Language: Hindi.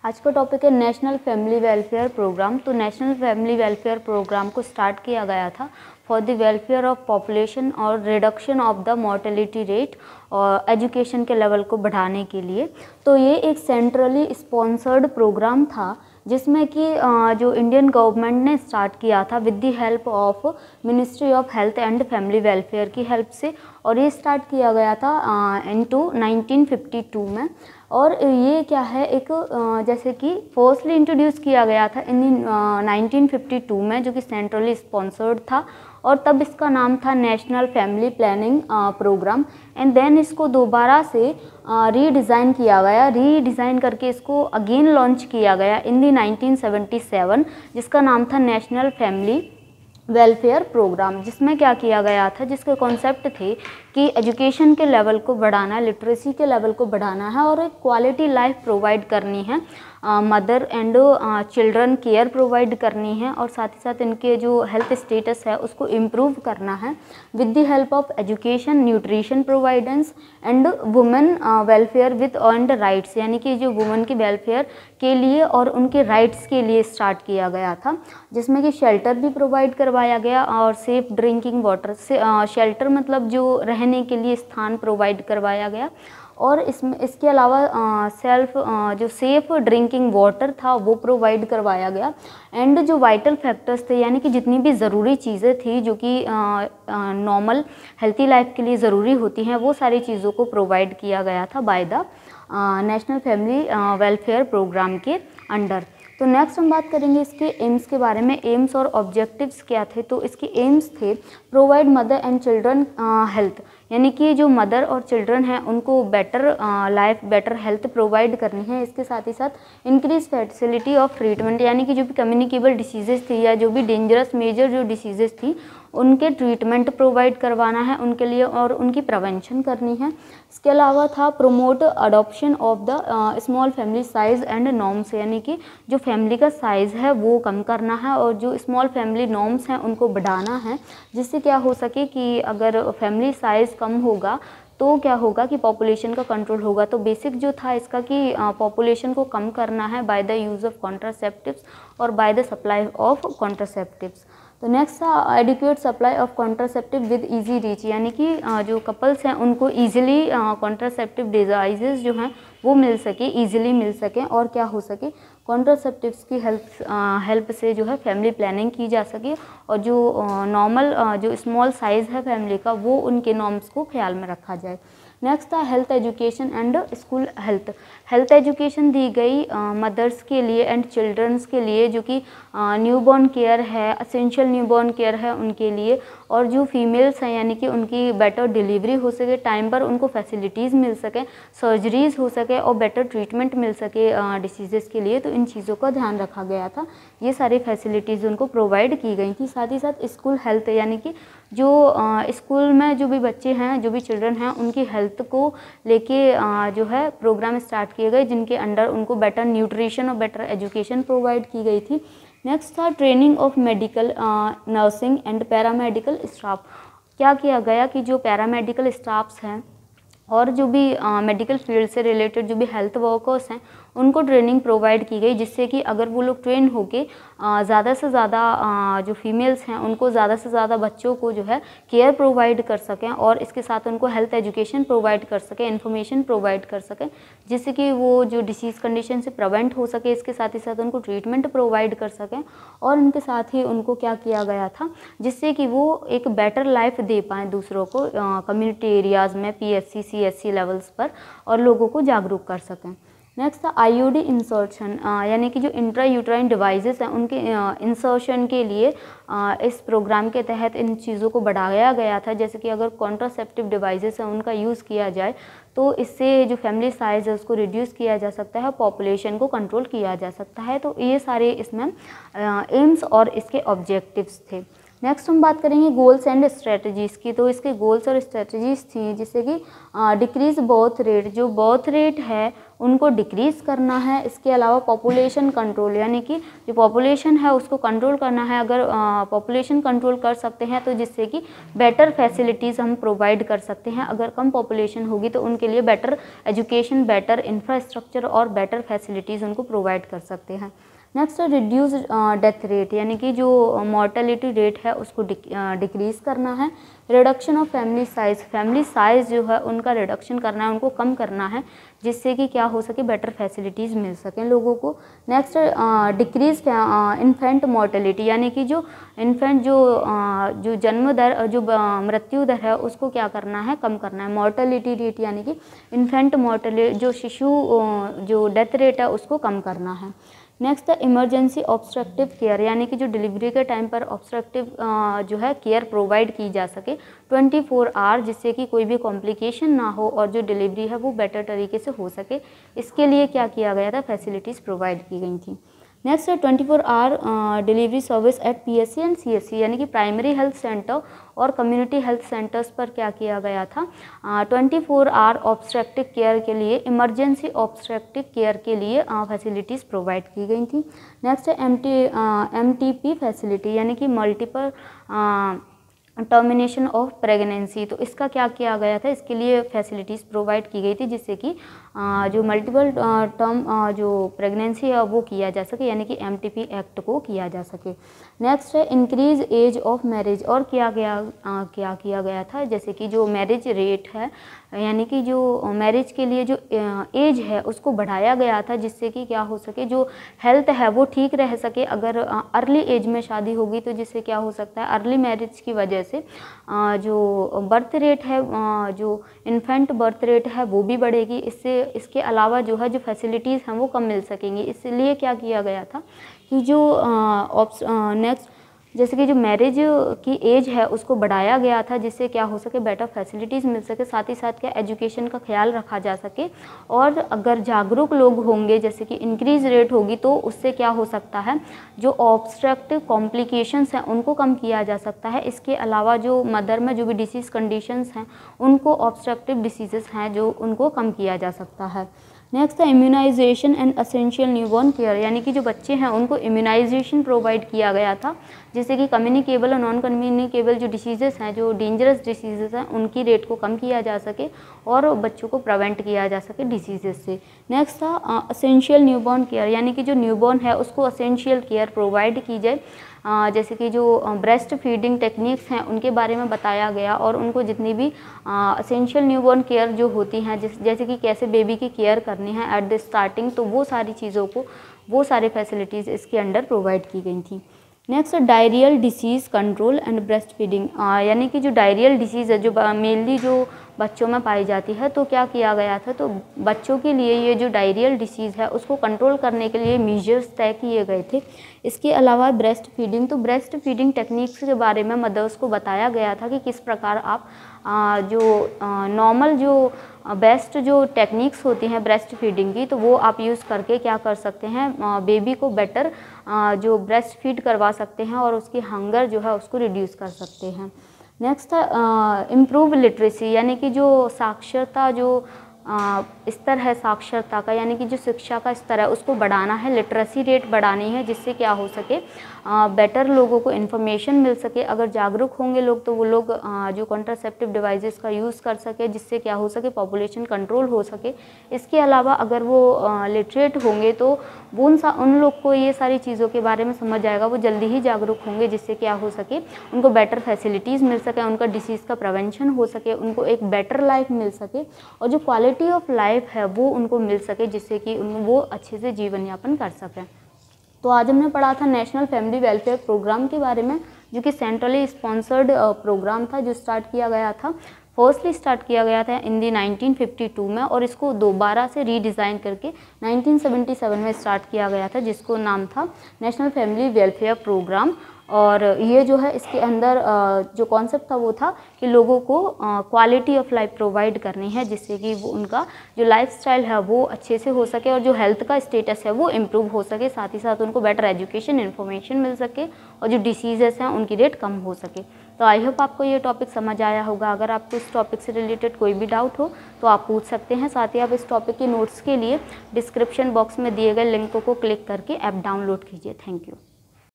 आज का टॉपिक है नेशनल फैमिली वेलफेयर प्रोग्राम। तो नेशनल फैमिली वेलफेयर प्रोग्राम को स्टार्ट किया गया था for the welfare of population और reduction of the mortality rate और एजुकेशन के लेवल को बढ़ाने के लिए। तो ये एक सेंट्रली स्पॉन्सर्ड प्रोग्राम था जिसमें कि जो इंडियन गवर्नमेंट ने स्टार्ट किया था with the help of ministry of health and family welfare की हेल्प से, और ये स्टार्ट किया गया था इनटू 1952 में। और ये क्या है, एक जैसे कि फर्स्टली इंट्रोड्यूस किया गया था इन 1952 में, जो कि सेंट्रली स्पॉन्सर्ड था, और तब इसका नाम था national family planning programme. And then इसको दोबारा से रीडिज़ाइन किया गया, रीडिज़ाइन करके इसको अगेन लॉन्च किया गया इन दी 1977, जिसका नाम था नेशनल फैमिली वेलफेयर प्रोग्राम। जिसमें क्या किया गया था, जिसके कॉन्सेप्ट थे कि एजुकेशन के लेवल को बढ़ाना, लिटरेसी के लेवल को बढ़ाना है और एक क्वालिटी लाइफ प्रोवाइड करनी है, mother and children care provide करनी है, और साथ ही साथ इनके जो हेल्थ स्टेटस है उसको इम्प्रूव करना है with the help of education, nutrition providence and women welfare with earned rights, यानी कि जो वुमेन की वेलफेयर के लिए और उनके राइट्स के लिए स्टार्ट किया गया था। जिसमें कि शेल्टर भी प्रोवाइड करवाया गया और सेफ ड्रिंकिंग वाटर से, शेल्टर मतलब जो रहने के लिए स्थान प्रोवाइड करवाया गया, और इसके अलावा जो सेफ़ ड्रिंकिंग वाटर था वो प्रोवाइड करवाया गया। एंड जो वाइटल फैक्टर्स थे, यानी कि जितनी भी ज़रूरी चीज़ें थी जो कि नॉर्मल हेल्थी लाइफ के लिए ज़रूरी होती हैं, वो सारी चीज़ों को प्रोवाइड किया गया था by the national family welfare programme के अंडर। तो नेक्स्ट हम बात करेंगे इसके एम्स के बारे में। एम्स और ऑब्जेक्टिव्स क्या थे, तो इसके एम्स थे provide mother and children health, यानी कि जो मदर और चिल्ड्रन हैं उनको better life, better health provide करनी है। इसके साथ ही साथ इंक्रीज फैसिलिटी ऑफ ट्रीटमेंट, यानी कि जो भी कम्युनिकेबल डिसीजेस थी या जो भी डेंजरस मेजर जो डिसीजेस थी उनके ट्रीटमेंट प्रोवाइड करवाना है उनके लिए और उनकी प्रिवेंशन करनी है। इसके अलावा था promote adoption of the small family size and norms, यानी कि जो फैमिली का साइज़ है वो कम करना है और जो स्मॉल फैमिली नॉर्म्स हैं उनको बढ़ाना है, जिससे क्या हो सके कि अगर फैमिली साइज़ कम होगा तो क्या होगा कि पॉपुलेशन का कंट्रोल होगा। तो बेसिक जो था इसका कि पॉपुलेशन को कम करना है by the use of contraceptives और by the supply of contraceptives. तो नेक्स्ट था adequate supply of contraceptive with easy reach, यानी कि जो कपल्स हैं उनको ईजिली कॉन्ट्रासेप्टिव डिवाइसेस जो हैं वो मिल सके, ईजिली मिल सकें, और क्या हो सके कॉन्ट्रासेप्टिव्स की हेल्प से जो है फैमिली प्लानिंग की जा सके, और जो नॉर्मल जो स्मॉल साइज़ है फैमिली का वो उनके नॉर्म्स को ख्याल में रखा जाए। नेक्स्ट था health education and school health. Health education दी गई मदर्स के लिए एंड चिल्ड्रंस के लिए, जो कि न्यूबॉर्न केयर है, असेंशियल न्यूबॉर्न केयर है उनके लिए, और जो फीमेल्स हैं यानी कि उनकी बेटर डिलीवरी हो सके, टाइम पर उनको फैसिलिटीज़ मिल सकें, सर्जरीज़ हो सके और बेटर ट्रीटमेंट मिल सके डिसीज़ेस के लिए। तो इन चीज़ों का ध्यान रखा गया था, ये सारी फैसिलिटीज़ उनको प्रोवाइड की गई थी। साथ ही साथ स्कूल हेल्थ, यानी कि जो स्कूल में जो भी बच्चे हैं, जो भी चिल्ड्रन हैं, उनकी हेल्थ को लेके जो है प्रोग्राम स्टार्ट किए गए, जिनके अंडर उनको बेटर न्यूट्रिशन और बेटर एजुकेशन प्रोवाइड की गई थी। नेक्स्ट था training of medical, nursing and paramedical staff. क्या किया गया कि जो पैरामेडिकल स्टाफ्स हैं और जो भी मेडिकल फील्ड से रिलेटेड जो भी हेल्थ वर्कर्स हैं उनको ट्रेनिंग प्रोवाइड की गई, जिससे कि अगर वो लोग ट्रेन होके ज़्यादा से ज़्यादा जो फीमेल्स हैं उनको ज़्यादा से ज़्यादा बच्चों को जो है केयर प्रोवाइड कर सकें, और इसके साथ उनको हेल्थ एजुकेशन प्रोवाइड कर सकें, इन्फॉर्मेशन प्रोवाइड कर सकें, जिससे कि वो जो डिसीज़ कंडीशन से प्रिवेंट हो सके। इसके साथ ही साथ उनको ट्रीटमेंट प्रोवाइड कर सकें, और इनके साथ ही उनको क्या किया गया था, जिससे कि वो एक बेटर लाइफ दे पाएँ दूसरों को कम्युनिटी एरियाज़ में, PSC CSC लेवल्स पर, और लोगों को जागरूक कर सकें। नेक्स्ट था IUD इंसर्शन, यानी कि जो इंट्रा यूट्राइन डिवाइसेस हैं उनके इंसर्शन के लिए इस प्रोग्राम के तहत इन चीज़ों को बढ़ाया गया था। जैसे कि अगर कॉन्ट्रासेप्टिव डिवाइसेस हैं उनका यूज़ किया जाए तो इससे जो फैमिली साइज़ है उसको रिड्यूस किया जा सकता है, पॉपुलेशन को कंट्रोल किया जा सकता है। तो ये सारे इसमें एम्स और इसके ऑब्जेक्टिव्स थे। नेक्स्ट हम बात करेंगे गोल्स एंड स्ट्रेटजीज़ की। तो इसके गोल्स और स्ट्रेटजीज़ थी जिससे कि डिक्रीज़ बर्थ रेट, जो बर्थ रेट है उनको डिक्रीज़ करना है। इसके अलावा पॉपुलेशन कंट्रोल, यानी कि जो पॉपुलेशन है उसको कंट्रोल करना है। अगर पॉपुलेशन कंट्रोल कर सकते हैं तो जिससे कि बेटर फैसिलिटीज़ हम प्रोवाइड कर सकते हैं। अगर कम पॉपुलेशन होगी तो उनके लिए बेटर एजुकेशन, बेटर इंफ्रास्ट्रक्चर और बेटर फैसिलिटीज़ उनको प्रोवाइड कर सकते हैं। नेक्स्ट है रिड्यूस डेथ रेट, यानी कि जो मॉर्टेलिटी रेट है उसको डिक्रीज़ करना है। रिडक्शन ऑफ फैमिली साइज़ जो है उनका रिडक्शन करना है, उनको कम करना है, जिससे कि क्या हो सके, बेटर फैसिलिटीज़ मिल सकें लोगों को। नेक्स्ट डिक्रीज इन्फेंट मॉर्टेलिटी, यानी कि जो इन्फेंट जो जन्म दर, जो मृत्यु दर है उसको क्या करना है, कम करना है। मॉर्टेलिटी रेट यानी कि इन्फेंट मॉर्टेलिटी, जो शिशु जो डेथ रेट है उसको कम करना है। नेक्स्ट है इमरजेंसी ऑब्स्ट्रक्टिव केयर, यानी कि जो डिलीवरी के टाइम पर ऑब्स्ट्रक्टिव जो है केयर प्रोवाइड की जा सके 24 आवर, जिससे कि कोई भी कॉम्प्लिकेशन ना हो और जो डिलीवरी है वो बेटर तरीके से हो सके। इसके लिए क्या किया गया था, फैसिलिटीज़ प्रोवाइड की गई थी। नेक्स्ट है 24 hour delivery service at PSC and CSC, यानी कि प्राइमरी हेल्थ सेंटर और कम्युनिटी हेल्थ सेंटर्स पर क्या किया गया था, 24 आवर ऑब्स्ट्रक्टिव केयर के लिए, इमरजेंसी ऑब्स्ट्रक्टिव केयर के लिए फैसिलिटीज़ प्रोवाइड की गई थी। नेक्स्ट है MTP फैसिलिटी, यानी कि मल्टीपल टर्मिनेशन ऑफ प्रेगनेंसी। तो इसका क्या किया गया था, इसके लिए फैसिलिटीज़ प्रोवाइड की गई थी, जिससे कि जो मल्टीपल टर्म जो प्रेगनेंसी है वो किया जा सके, यानी कि MTP एक्ट को किया जा सके। नेक्स्ट है इंक्रीज एज ऑफ मैरिज, और क्या किया गया था, जैसे कि जो मैरिज रेट है, यानी कि जो मैरिज के लिए जो एज है उसको बढ़ाया गया था, जिससे कि क्या हो सके, जो हेल्थ है वो ठीक रह सके। अगर अर्ली एज में शादी होगी तो जिससे क्या हो सकता है, अर्ली मैरिज की वजह से जो बर्थ रेट है, जो इन्फेंट बर्थ रेट है वो भी बढ़ेगी। इसके अलावा जो है जो फैसिलिटीज़ हैं वो कम मिल सकेंगी। इसलिए क्या किया गया था कि जो नेक्स्ट जैसे कि जो मैरिज की एज है उसको बढ़ाया गया था, जिससे क्या हो सके, बेटर फैसिलिटीज़ मिल सके, साथ ही साथ क्या एजुकेशन का ख्याल रखा जा सके। और अगर जागरूक लोग होंगे, जैसे कि इंक्रीज रेट होगी, तो उससे क्या हो सकता है, जो ऑब्स्ट्रक्टिव कॉम्प्लिकेशंस हैं उनको कम किया जा सकता है। इसके अलावा जो मदर में जो भी डिसीज़ कंडीशंस हैं उनको, ऑब्स्ट्रक्टिव डिसीजेस हैं जो उनको कम किया जा सकता है। नेक्स्ट है immunisation and essential newborn care, यानी कि जो बच्चे हैं उनको इम्यूनाइजेशन प्रोवाइड किया गया था, जिससे कि कम्युनिकेबल और नॉन कम्युनिकेबल जो डिसीजेस हैं, जो डेंजरस डिसीजेस हैं, उनकी रेट को कम किया जा सके और बच्चों को प्रिवेंट किया जा सके डिसीजेस से। नेक्स्ट था एसेंशियल न्यूबॉर्न केयर, यानी कि जो न्यूबॉर्न है उसको एसेंशियल केयर प्रोवाइड की जाए, जैसे कि जो ब्रेस्ट फीडिंग टेक्निक्स हैं उनके बारे में बताया गया, और उनको जितनी भी एसेंशियल न्यूबॉर्न केयर जो होती हैं, जैसे कि कैसे बेबी की केयर करनी है एट द स्टार्टिंग, तो वो सारी चीज़ों को, वो सारी फैसिलिटीज़ इसके अंडर प्रोवाइड की गई थी। Next diarrhoeal disease control and breast feeding, यानी कि जो डायरियल डिसीज़ है जो मेनली जो बच्चों में पाई जाती है, तो क्या किया गया था, तो बच्चों के लिए ये जो डायरियल डिसीज़ है उसको कंट्रोल करने के लिए मेजर्स तय किए गए थे। इसके अलावा ब्रेस्ट फीडिंग, तो ब्रेस्ट फीडिंग टेक्निक्स के बारे में मदर्स को बताया गया था कि किस प्रकार आप जो नॉर्मल जो बेस्ट जो टेक्निक्स होती हैं ब्रेस्ट फीडिंग की, तो वो आप यूज़ करके क्या कर सकते हैं, बेबी को बेटर जो ब्रेस्ट फीड करवा सकते हैं और उसकी हंगर जो है उसको रिड्यूस कर सकते हैं। नेक्स्ट है इम्प्रूव लिटरेसी, यानी कि जो साक्षरता जो स्तर है साक्षरता का, यानी कि जो शिक्षा का स्तर है उसको बढ़ाना है, लिटरेसी रेट बढ़ानी है, जिससे क्या हो सके, बेटर लोगों को इन्फॉर्मेशन मिल सके। अगर जागरूक होंगे लोग तो वो लोग जो कॉन्ट्रासेप्टिव डिवाइसेस का यूज़ कर सके, जिससे क्या हो सके, पॉपुलेशन कंट्रोल हो सके। इसके अलावा अगर वो लिटरेट होंगे तो वो उन लोग को ये सारी चीज़ों के बारे में समझ आएगा, वो जल्दी ही जागरूक होंगे, जिससे क्या हो सके, उनको बेटर फैसिलिटीज़ मिल सके, उनका डिसीज़ का प्रिवेंशन हो सके, उनको एक बेटर लाइफ मिल सके और जो क्वालिटी ऑफ लाइफ है वो उनको मिल सके, जिससे कि वो अच्छे से जीवन यापन कर सकें। तो आज हमने पढ़ा था नेशनल फैमिली वेलफेयर प्रोग्राम के बारे में, जो कि सेंट्रली स्पॉन्सर्ड प्रोग्राम था, जो स्टार्ट किया गया था, फर्स्टली स्टार्ट किया गया था इन दी 1952 में, और इसको दोबारा से रीडिज़ाइन करके 1977 में स्टार्ट किया गया था, जिसको नाम था नेशनल फैमिली वेलफेयर प्रोग्राम। और ये जो है इसके अंदर जो कॉन्सेप्ट था वो था कि लोगों को क्वालिटी ऑफ लाइफ प्रोवाइड करनी है, जिससे कि वो उनका जो लाइफस्टाइल है वो अच्छे से हो सके और जो हेल्थ का स्टेटस है वो इम्प्रूव हो सके, साथ ही साथ उनको बेटर एजुकेशन इन्फॉर्मेशन मिल सके और जो डिसीजेस हैं उनकी रेट कम हो सके। तो आई होप आपको ये टॉपिक समझ आया होगा। अगर आपको इस टॉपिक से रिलेटेड कोई भी डाउट हो तो आप पूछ सकते हैं। साथ ही आप इस टॉपिक के नोट्स के लिए डिस्क्रिप्शन बॉक्स में दिए गए लिंक को क्लिक करके ऐप डाउनलोड कीजिए। Thank you.